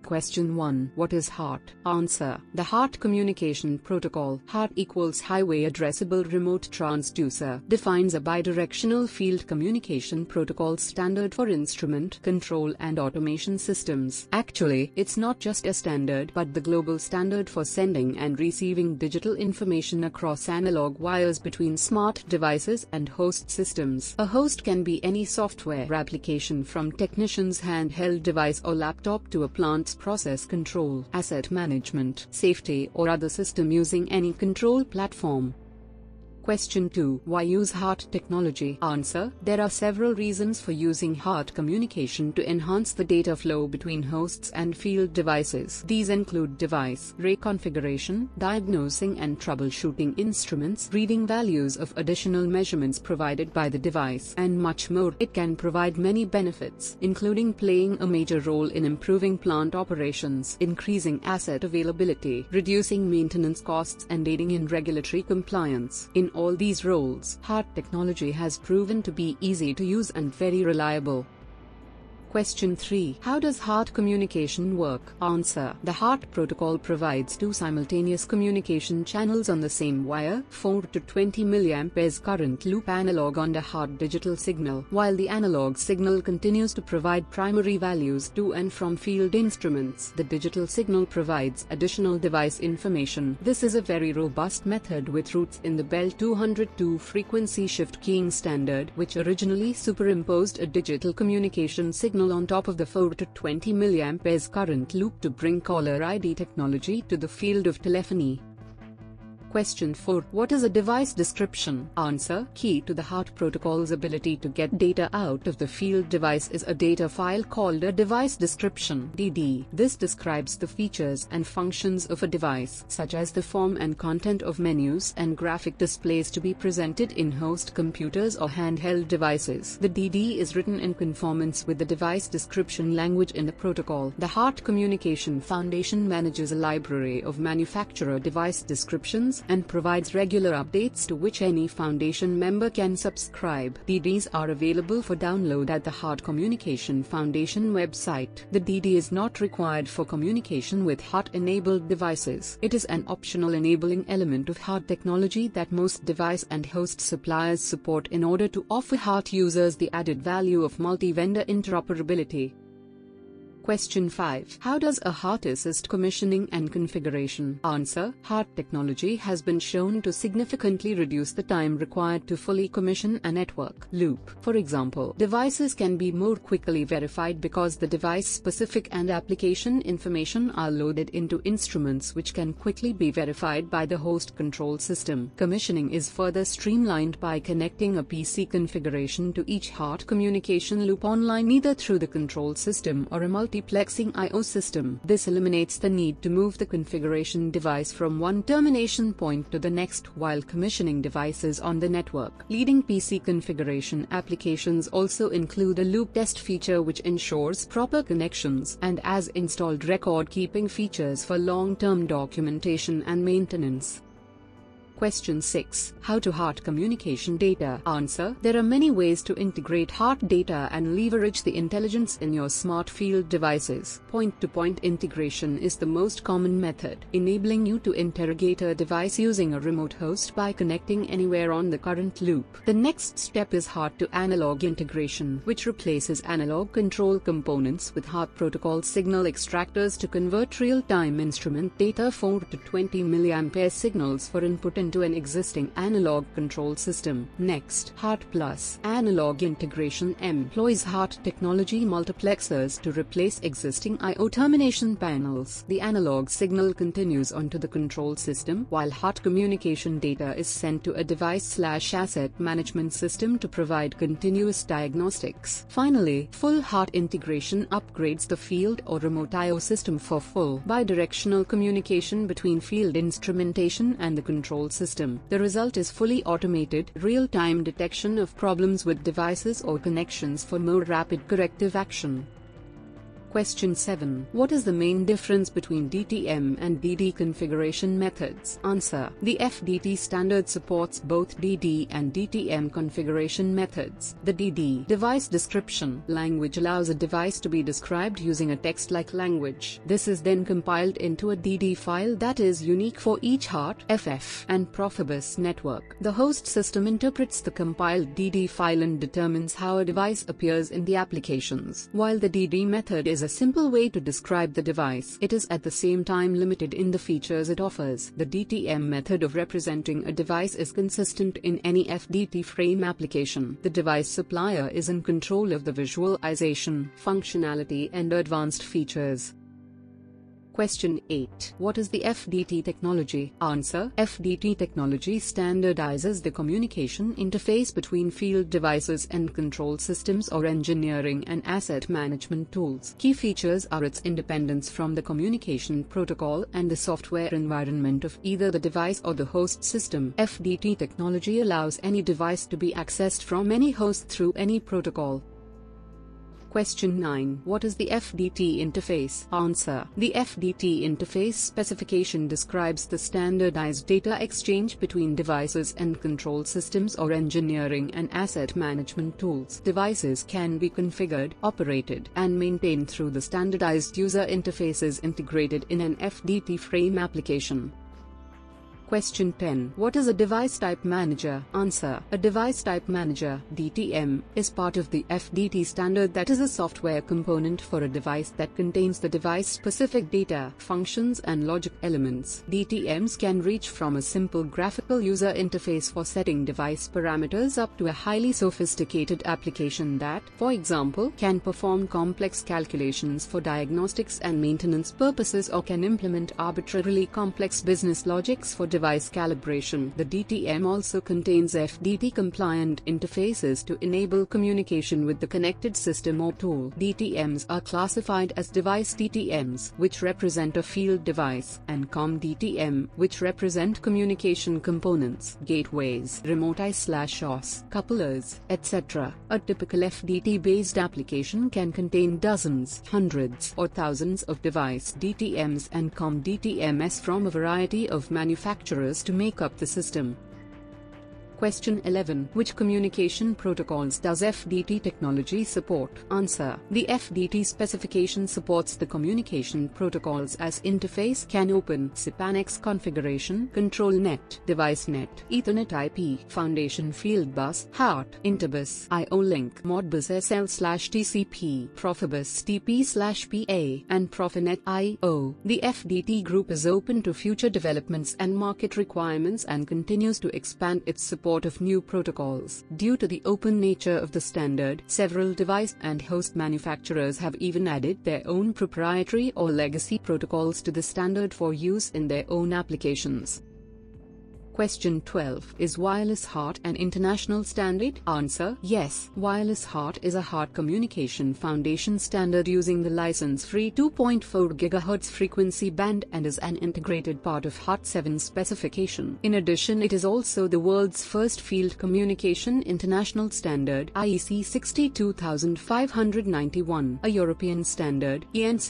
Question 1. What is HART? Answer. The HART Communication Protocol, HART equals Highway Addressable Remote Transducer, defines a bidirectional field communication protocol standard for instrument control and automation systems. Actually, it's not just a standard but the global standard for sending and receiving digital information across analog wires between smart devices and host systems. A host can be any software application from technician's handheld device or laptop to a plant's process control, asset management, safety or other system using any control platform. Question 2. Why use HART technology? Answer. There are several reasons for using HART communication to enhance the data flow between hosts and field devices. These include device reconfiguration, diagnosing and troubleshooting instruments, reading values of additional measurements provided by the device, and much more. It can provide many benefits, including playing a major role in improving plant operations, increasing asset availability, reducing maintenance costs, and aiding in regulatory compliance. In all these roles, HART technology has proven to be easy to use and very reliable. Question 3. How does HART communication work? Answer. The HART protocol provides two simultaneous communication channels on the same wire, 4 to 20 mA current loop analog and a HART digital signal, while the analog signal continues to provide primary values to and from field instruments. The digital signal provides additional device information. This is a very robust method with roots in the Bell 202 frequency shift keying standard, which originally superimposed a digital communication signal on top of the 4 to 20 mA current loop to bring caller ID technology to the field of telephony. Question 4. What is a device description? Answer. Key to the HART protocol's ability to get data out of the field device is a data file called a device description (DD). This describes the features and functions of a device, such as the form and content of menus and graphic displays to be presented in host computers or handheld devices. The DD is written in conformance with the device description language in the protocol. The HART Communication Foundation manages a library of manufacturer device descriptions and provides regular updates to which any Foundation member can subscribe. DDs are available for download at the HART Communication Foundation website. The DD is not required for communication with HART-enabled devices. It is an optional enabling element of HART technology that most device and host suppliers support in order to offer HART users the added value of multi-vendor interoperability. Question 5. How does a HART assist commissioning and configuration? Answer. HART technology has been shown to significantly reduce the time required to fully commission a network loop. For example, devices can be more quickly verified because the device-specific and application information are loaded into instruments which can quickly be verified by the host control system. Commissioning is further streamlined by connecting a PC configuration to each HART communication loop online either through the control system or a multiplexing I/O system. This eliminates the need to move the configuration device from one termination point to the next while commissioning devices on the network. Leading PC configuration applications also include a loop test feature which ensures proper connections, and as installed record-keeping features for long-term documentation and maintenance. Question 6. How to HART communication data? Answer. There are many ways to integrate HART data and leverage the intelligence in your smart field devices. Point-to-point integration is the most common method, enabling you to interrogate a device using a remote host by connecting anywhere on the current loop. The next step is HART to analog integration, which replaces analog control components with HART protocol signal extractors to convert real-time instrument data 4 to 20 mA signals for input into an existing analog control system. Next, HART Plus analog integration employs HART technology multiplexers to replace existing I/O termination panels. The analog signal continues onto the control system, while HART communication data is sent to a device/asset management system to provide continuous diagnostics. Finally, full HART integration upgrades the field or remote I/O system for full bidirectional communication between field instrumentation and the control system. The result is fully automated, real-time detection of problems with devices or connections for more rapid corrective action. Question 7. What is the main difference between DTM and DD configuration methods? Answer. The FDT standard supports both DD and DTM configuration methods. The DD device description language allows a device to be described using a text-like language. This is then compiled into a DD file that is unique for each HART, FF, and Profibus network. The host system interprets the compiled DD file and determines how a device appears in the applications. While the DD method is a simple way to describe the device, it is at the same time limited in the features it offers. The DTM method of representing a device is consistent in any FDT frame application. The device supplier is in control of the visualization, functionality, and advanced features. Question 8. What is the FDT technology? Answer. FDT technology standardizes the communication interface between field devices and control systems or engineering and asset management tools. Key features are its independence from the communication protocol and the software environment of either the device or the host system. FDT technology allows any device to be accessed from any host through any protocol. Question 9. What is the FDT interface? Answer. The FDT interface specification describes the standardized data exchange between devices and control systems or engineering and asset management tools. Devices can be configured, operated, and maintained through the standardized user interfaces integrated in an FDT frame application. Question 10. What is a device type manager? Answer. A device type manager, DTM, is part of the FDT standard that is a software component for a device that contains the device-specific data, functions, and logic elements. DTMs can reach from a simple graphical user interface for setting device parameters up to a highly sophisticated application that, for example, can perform complex calculations for diagnostics and maintenance purposes or can implement arbitrarily complex business logics for device calibration. The DTM also contains FDT-compliant interfaces to enable communication with the connected system or tool. DTMs are classified as device DTMs, which represent a field device, and COM-DTM, which represent communication components, gateways, remote I/OS, couplers, etc. A typical FDT-based application can contain dozens, hundreds, or thousands of device DTMs and COM-DTMs from a variety of manufacturers to make up the system. Question 11. Which communication protocols does FDT technology support? Answer. The FDT specification supports the communication protocols as interface CAN open, SIP/ANX configuration, control net, device net, Ethernet IP, foundation field bus, HART, Interbus, IO-Link, Modbus SL/TCP, Profibus TP/PA, and Profinet IO. The FDT group is open to future developments and market requirements and continues to expand its support of new protocols. Due to the open nature of the standard, several device and host manufacturers have even added their own proprietary or legacy protocols to the standard for use in their own applications. Question 12. Is wireless HART an international standard? Answer. Yes. Wireless HART is a HART communication foundation standard using the license-free 2.4 GHz frequency band and is an integrated part of HART 7 specification. In addition, it is also the world's first field communication international standard, IEC 62591, a European standard, EN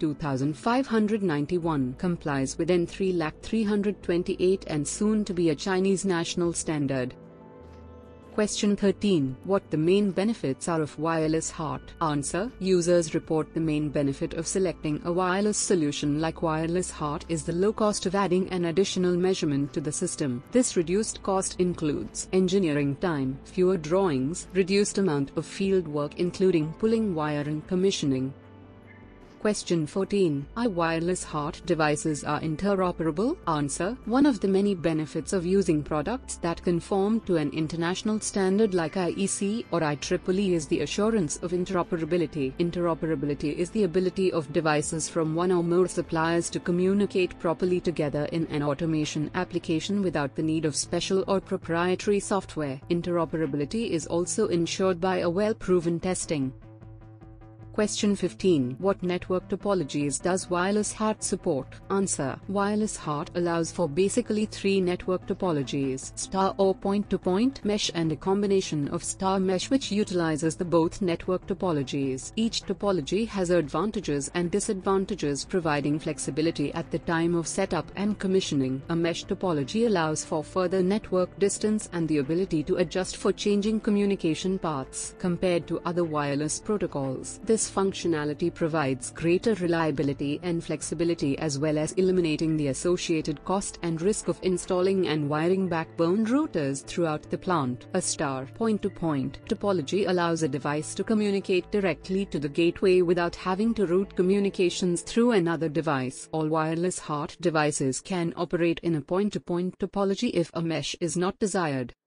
62591, complies with EN 3,328 and soon to be a Chinese national standard. Question 13. What the main benefits are of wireless HART? Answer. Users report the main benefit of selecting a wireless solution like wireless HART is the low cost of adding an additional measurement to the system. This reduced cost includes engineering time, fewer drawings, reduced amount of field work including pulling wire and commissioning. Question 14. Are wireless HART devices are interoperable? Answer. One of the many benefits of using products that conform to an international standard like IEC or IEEE is the assurance of interoperability. Interoperability is the ability of devices from one or more suppliers to communicate properly together in an automation application without the need of special or proprietary software. Interoperability is also ensured by a well-proven testing. Question 15. What network topologies does wireless HART support? Answer. Wireless HART allows for basically three network topologies: star or point-to-point mesh and a combination of star mesh, which utilizes the both network topologies. Each topology has advantages and disadvantages, providing flexibility at the time of setup and commissioning. A mesh topology allows for further network distance and the ability to adjust for changing communication paths compared to other wireless protocols. This functionality provides greater reliability and flexibility, as well as eliminating the associated cost and risk of installing and wiring backbone routers throughout the plant. A star point-to-point topology allows a device to communicate directly to the gateway without having to route communications through another device. All wireless HART devices can operate in a point-to-point topology if a mesh is not desired.